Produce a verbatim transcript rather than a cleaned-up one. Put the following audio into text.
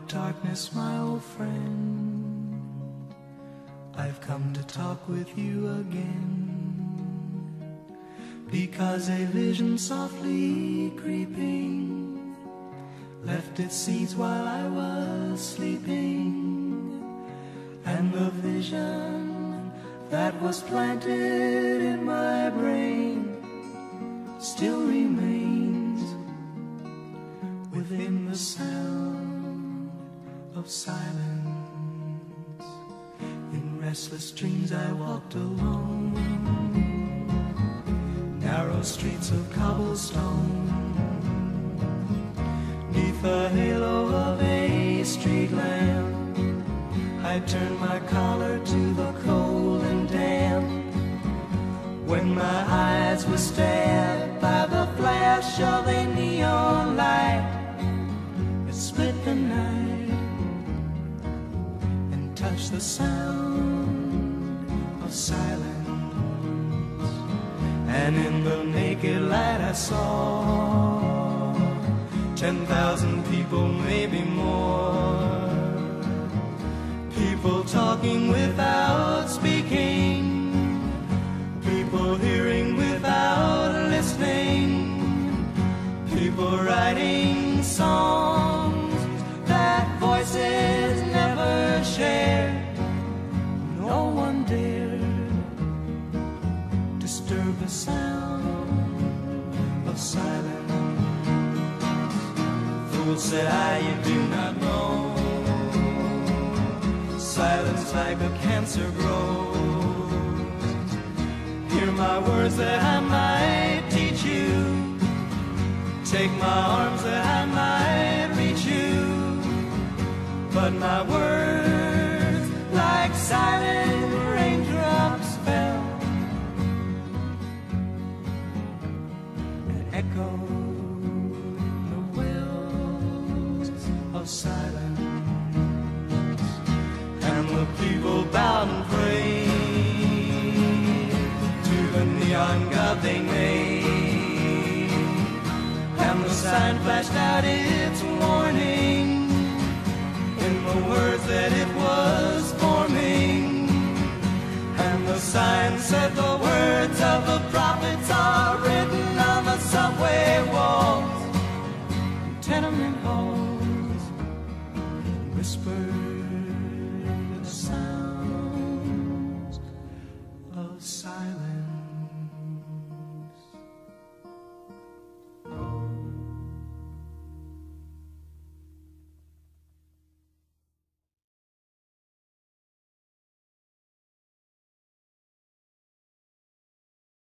of darkness, my old friend, I've come to talk with you again, because a vision softly creeping left its seeds while I was sleeping, and the vision that was planted in my brain still remains within the sound of silence. In restless dreams I walked alone, narrow streets of cobblestone, neath the halo of a street lamp. I turned my collar to the cold and damp, when my eyes were stabbed by the flash of a neon light. It split the night and touched the sound of silence, and in the naked light I saw ten thousand people, maybe more, people talking without speaking, people hearing without listening, people writing songs that voices never shared. No one dared disturb the sound of silence. Fool, said I, you do not know, silence like a cancer grows. Hear my words that I might teach you, take my arms that I might reach you, but my words like silent raindrops fell and echoed the wells of silence. And the people bowed and prayed to the neon god they made, and the sign flashed out its warning in the words that it was forming, and the sign said the words